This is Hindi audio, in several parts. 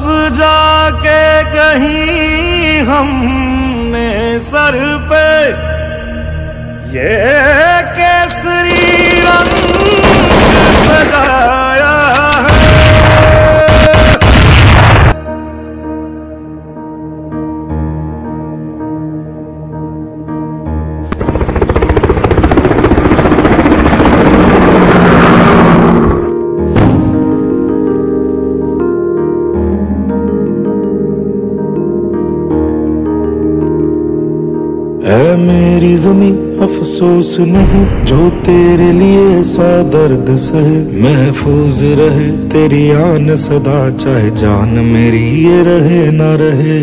अब जाके कहीं हमने सर पे ये केसरी रंग सजाया है। ऐ मेरी ज़मीं अफसोस नहीं जो तेरे लिए सौ दर्द सहे, महफूज रहे तेरी आन सदा चाहे जान मेरी ये रहे न रहे।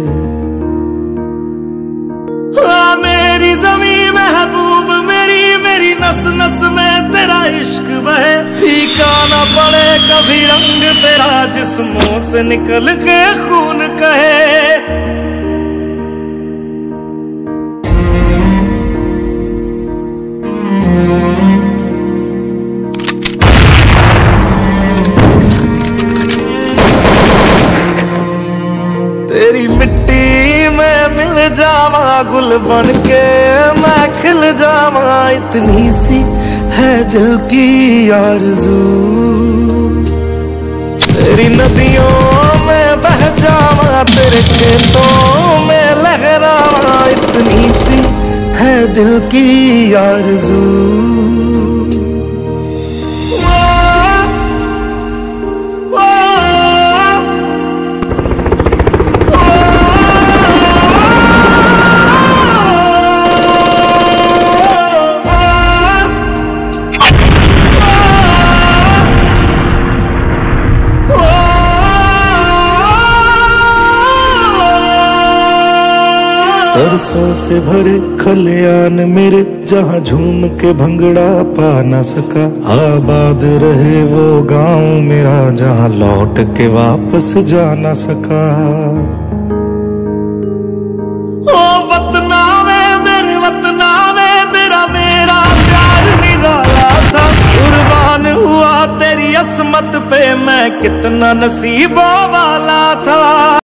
हाँ मेरी ज़मीं महबूब मेरी, मेरी नस नस में तेरा इश्क बहे, फीका न पड़े कभी रंग तेरा जिस्मों से निकल के खून कहे। तेरी मिट्टी में मिल जावा गुल बन के मैं खिल जावा, इतनी सी है दिल की आरज़ू। तेरी नदियों में बह जावा तेरे खेतों में लहरावा, इतनी सी है दिल की आरज़ू। सरसों से भरे खलियान मेरे जहाँ झूम के भंगड़ा पा न सका, आबाद रहे वो गांव मेरा जहाँ लौट के वापस जा न सका। ओ वतना में मेरे वतना में तेरा मेरा प्यार निराला था, कुर्बान हुआ तेरी असमत पे मैं कितना नसीबों वाला था।